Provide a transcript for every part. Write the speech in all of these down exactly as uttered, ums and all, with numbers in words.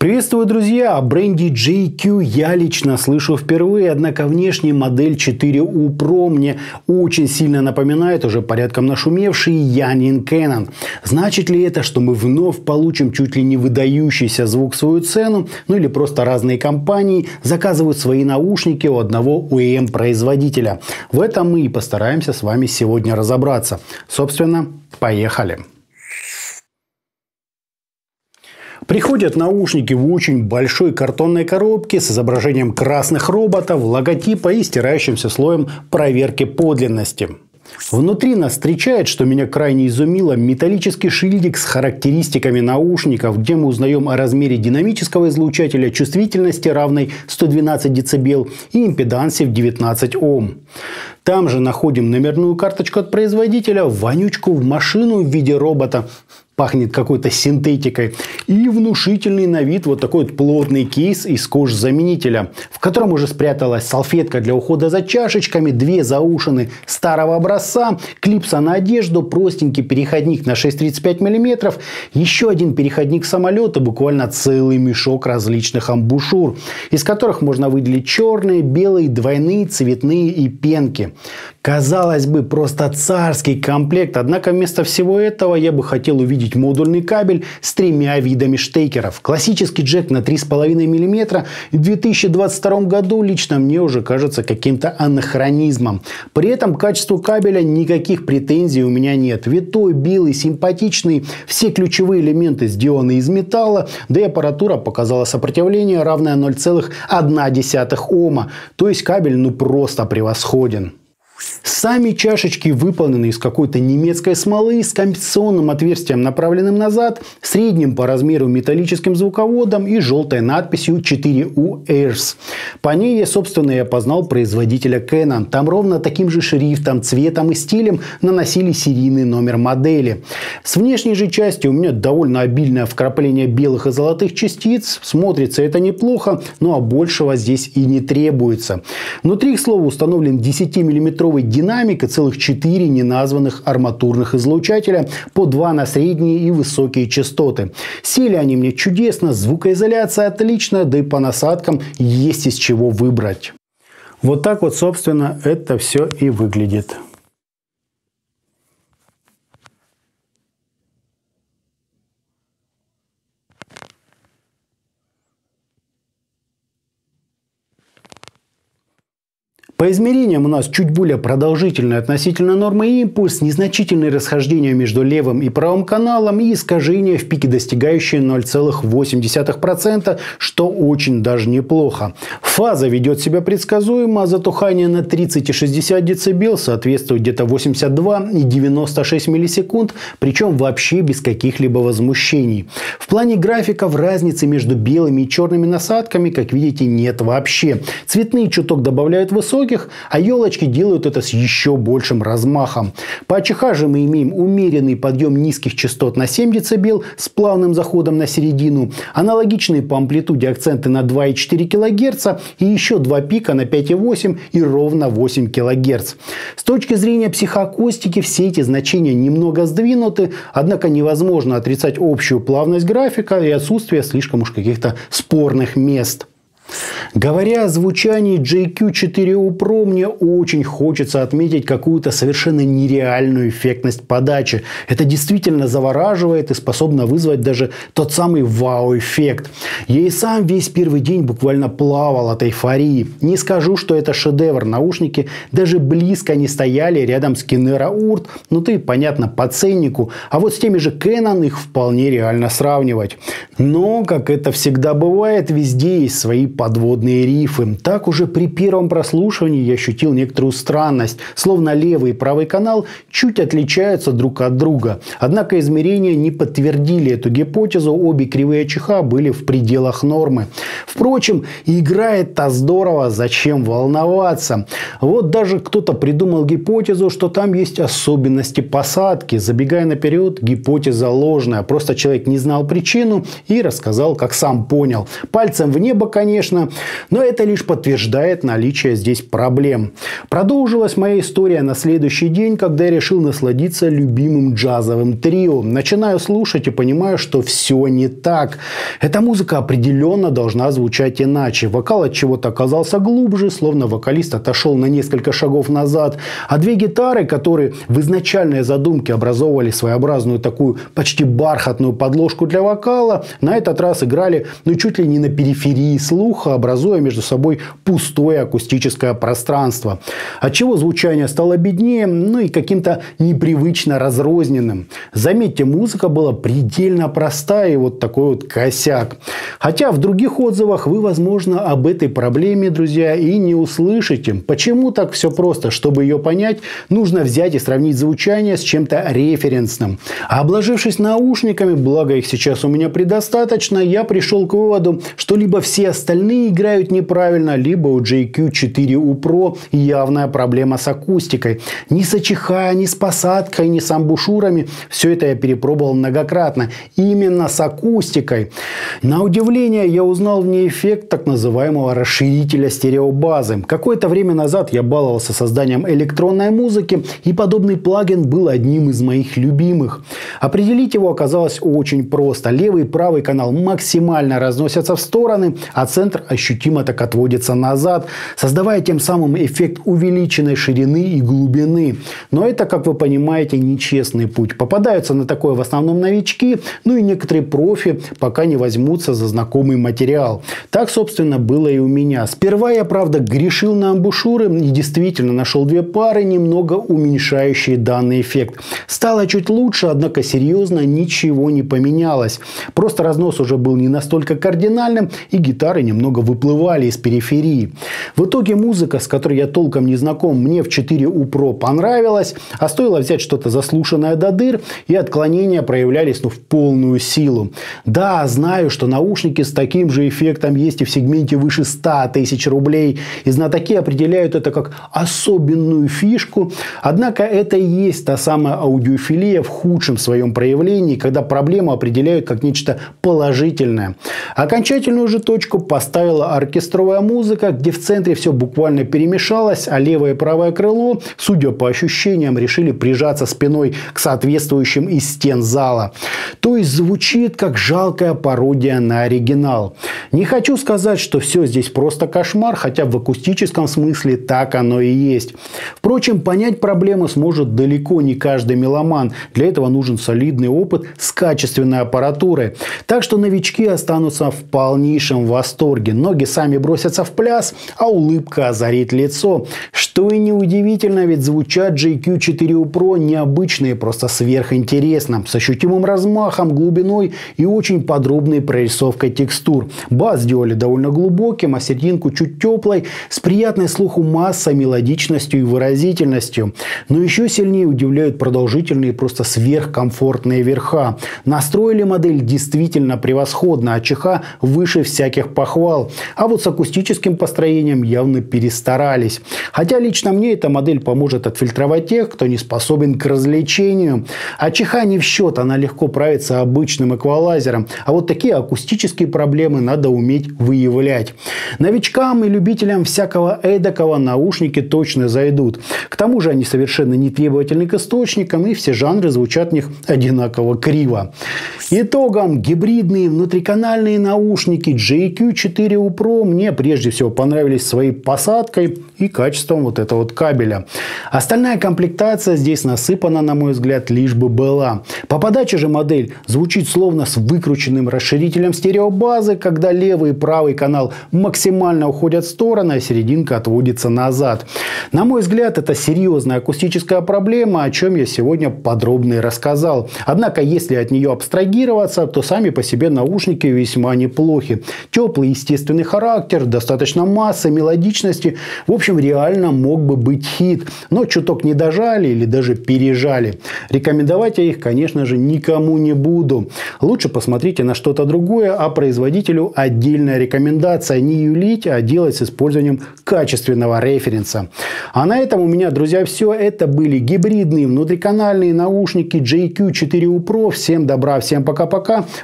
Приветствую, друзья! О бренде джей кью я лично слышу впервые, однако внешне модель четыре у про мне очень сильно напоминает уже порядком нашумевший Янин Canon. Значит ли это, что мы вновь получим чуть ли не выдающийся звук в свою цену, ну или просто разные компании заказывают свои наушники у одного о и эм-производителя? В этом мы и постараемся с вами сегодня разобраться. Собственно, поехали! Приходят наушники в очень большой картонной коробке с изображением красных роботов, логотипа и стирающимся слоем проверки подлинности. Внутри нас встречает, что меня крайне изумило, металлический шильдик с характеристиками наушников, где мы узнаем о размере динамического излучателя, чувствительности равной сто двенадцать децибел и импедансе в девятнадцать ом. Там же находим номерную карточку от производителя, вонючку в машину в виде робота, пахнет какой-то синтетикой, и внушительный на вид вот такой вот плотный кейс из кожзаменителя, в котором уже спряталась салфетка для ухода за чашечками, две заушины старого образца, клипса на одежду, простенький переходник на шесть тридцать пять миллиметров, еще один переходник самолета, буквально целый мешок различных амбушюр, из которых можно выделить черные, белые, двойные, цветные и пенки. Казалось бы, просто царский комплект, однако вместо всего этого я бы хотел увидеть модульный кабель с тремя видами штекеров. Классический джек на три с половиной миллиметра в две тысячи двадцать втором году лично мне уже кажется каким-то анахронизмом. При этом к качеству кабеля никаких претензий у меня нет. Витой, белый, симпатичный, все ключевые элементы сделаны из металла, да и аппаратура показала сопротивление, равное ноль целых одна десятая ома. То есть кабель ну просто превосходен. Сами чашечки выполнены из какой-то немецкой смолы с компенсационным отверстием, направленным назад, средним по размеру металлическим звуководом и желтой надписью четыре у Airs. По ней я, собственно, и опознал производителя Canon. Там ровно таким же шрифтом, цветом и стилем наносили серийный номер модели. С внешней же части у меня довольно обильное вкрапление белых и золотых частиц. Смотрится это неплохо, ну а большего здесь и не требуется. Внутри, к слову, установлен десятимиллиметровый динамик и целых четыре неназванных арматурных излучателя по два на средние и высокие частоты. Сели они мне чудесно, звукоизоляция отличная, да и по насадкам есть из чего выбрать. Вот так вот, собственно, это все и выглядит. По измерениям у нас чуть более продолжительный относительно нормы импульс, незначительные расхождения между левым и правым каналом и искажения в пике, достигающие ноль целых восемь десятых процента, что очень даже неплохо. Фаза ведет себя предсказуемо, а затухание на тридцать и шестьдесят децибел соответствует где-то восемьдесят два и девяносто шесть миллисекунд, причем вообще без каких-либо возмущений. В плане графиков разницы между белыми и черными насадками, как видите, нет вообще. Цветные чуток добавляют высоких, а елочки делают это с еще большим размахом. По АЧХ же мы имеем умеренный подъем низких частот на семь децибел с плавным заходом на середину, аналогичные по амплитуде акценты на два и четыре килогерца и еще два пика на пять и восемь и ровно восемь килогерц. С точки зрения психоакустики все эти значения немного сдвинуты, однако невозможно отрицать общую плавность графика и отсутствие слишком уж каких-то спорных мест. Говоря о звучании джей кью четыре у про, мне очень хочется отметить какую-то совершенно нереальную эффектность подачи. Это действительно завораживает и способно вызвать даже тот самый вау-эффект. Я и сам весь первый день буквально плавал от эйфории. Не скажу, что это шедевр. Наушники даже близко не стояли рядом с Kinera Urd. Ну ты, понятно, по ценнику. А вот с теми же Canon их вполне реально сравнивать. Но, как это всегда бывает, везде есть свои подводные рифы. Так уже при первом прослушивании я ощутил некоторую странность, словно левый и правый канал чуть отличаются друг от друга. Однако измерения не подтвердили эту гипотезу, обе кривые АЧХ были в пределах нормы. Впрочем, играет-то здорово, зачем волноваться? Вот даже кто-то придумал гипотезу, что там есть особенности посадки. Забегая наперед, гипотеза ложная. Просто человек не знал причину и рассказал, как сам понял. Пальцем в небо, конечно, но это лишь подтверждает наличие здесь проблем. Продолжилась моя история на следующий день, когда я решил насладиться любимым джазовым трио. Начинаю слушать и понимаю, что все не так. Эта музыка определенно должна звучать иначе. Вокал от чего-то оказался глубже, словно вокалист отошел на несколько шагов назад. А две гитары, которые в изначальной задумке образовывали своеобразную такую почти бархатную подложку для вокала, на этот раз играли ну, чуть ли не на периферии слуха, образуя между собой пустое акустическое пространство. Отчего звучание стало беднее, ну и каким-то непривычно разрозненным. Заметьте, музыка была предельно простая и вот такой вот косяк. Хотя в других отзывах вы, возможно, об этой проблеме, друзья, и не услышите. Почему так все просто? Чтобы ее понять, нужно взять и сравнить звучание с чем-то референсным. А обложившись наушниками, благо их сейчас у меня предостаточно, я пришел к выводу, что либо все остальные играют неправильно, либо у джей кью четыре у Pro явная проблема с акустикой. Ни с АЧХ, ни с посадкой, ни с амбушюрами. Все это я перепробовал многократно. Именно с акустикой. На удивление, я узнал в ней эффект так называемого расширителя стереобазы. Какое-то время назад я баловался созданием электронной музыки, и подобный плагин был одним из моих любимых. Определить его оказалось очень просто. Левый и правый канал максимально разносятся в стороны, а центр ощутимо так отводится назад, создавая тем самым эффект увеличенной ширины и глубины. Но это, как вы понимаете, нечестный путь. Попадаются на такое в основном новички, ну и некоторые профи пока не возьмутся за знакомый материал. Так, собственно, было и у меня. Сперва я, правда, грешил на амбушюры и действительно нашел две пары, немного уменьшающие данный эффект. Стало чуть лучше, однако серьезно ничего не поменялось. Просто разнос уже был не настолько кардинальным, и гитары немного выплывали из периферии. В итоге музыка, с которой я толком не знаком, мне в четыре у Pro понравилась, а стоило взять что-то заслушанное до дыр, и отклонения проявлялись ну, в полную силу. Да, знаю, что наушники с таким же эффектом есть и в сегменте выше ста тысяч рублей, и знатоки определяют это как особенную фишку, однако это и есть та самая аудиофилия в худшем своем проявлении, когда проблему определяют как нечто положительное. Окончательную же точку поставила оркестровая музыка, где в центре все буквально перемешалось, а левое и правое крыло, судя по ощущениям, решили прижаться спиной к соответствующим из стен зала. То есть звучит как жалкая пародия на оригинал. Не хочу сказать, что все здесь просто кошмар, хотя в акустическом смысле так оно и есть. Впрочем, понять проблему сможет далеко не каждый меломан. Для этого нужен солидный опыт с качественной аппаратурой. Так что новички останутся в полнейшем восторге. Ноги сами бросятся в пляс, а улыбка озарит лицо. Что и неудивительно, ведь звучат джей кью четыре у Pro необычно и просто сверхинтересно. С ощутимым размахом, глубиной и очень подробной прорисовкой текстур. Бас сделали довольно глубоким, а серединку чуть теплой, с приятной слуху массой, мелодичностью и выразительностью. Но еще сильнее удивляют продолжительные, просто сверхкомфортные верха. Настроили модель действительно превосходно, а ЧХ выше всяких похвал. А вот с акустическим построением явно перестарались. Хотя лично мне эта модель поможет отфильтровать тех, кто не способен к развлечению. А ЧХ не в счет, она легко правится обычным эквалайзером. А вот такие акустические проблемы надо уметь выявлять. Новичкам и любителям всякого эдакого наушники точно зайдут. К тому же они совершенно не требовательны к источникам, и все жанры звучат в них одинаково криво. Итогом, гибридные внутриканальные наушники джей кью четыре у Pro мне прежде всего понравились своей посадкой и качеством вот этого вот кабеля. Остальная комплектация здесь насыпана, на мой взгляд, лишь бы была. По подаче же модель звучит словно с выкрученным расширителем стереобазы, когда левый и правый канал максимально уходят в стороны, а серединка отводится назад. На мой взгляд, это серьезная акустическая проблема, о чем я сегодня подробно и рассказал. Однако, если от нее абстрагироваться, то сами по себе наушники весьма неплохи. Теплый естественный характер, достаточно массы, мелодичности. В общем, реально мог бы быть хит. Но чуток не дожали или даже пережали. Рекомендовать я их, конечно же, никому не буду. Лучше посмотрите на что-то другое, а производителю отдельная рекомендация. Не юлить, а делать с использованием качественного референса. А на этом у меня, друзья, все. Это были гибридные внутриканальные наушники джей кью четыре у Pro. Всем добра, всем пока-пока.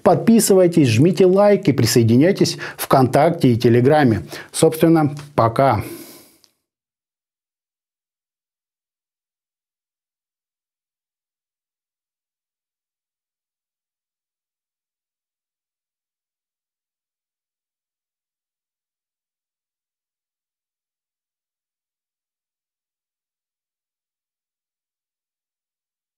Подписывайтесь, жмите лайк и присоединяйтесь ВКонтакте и Телеграме. Собственно, пока.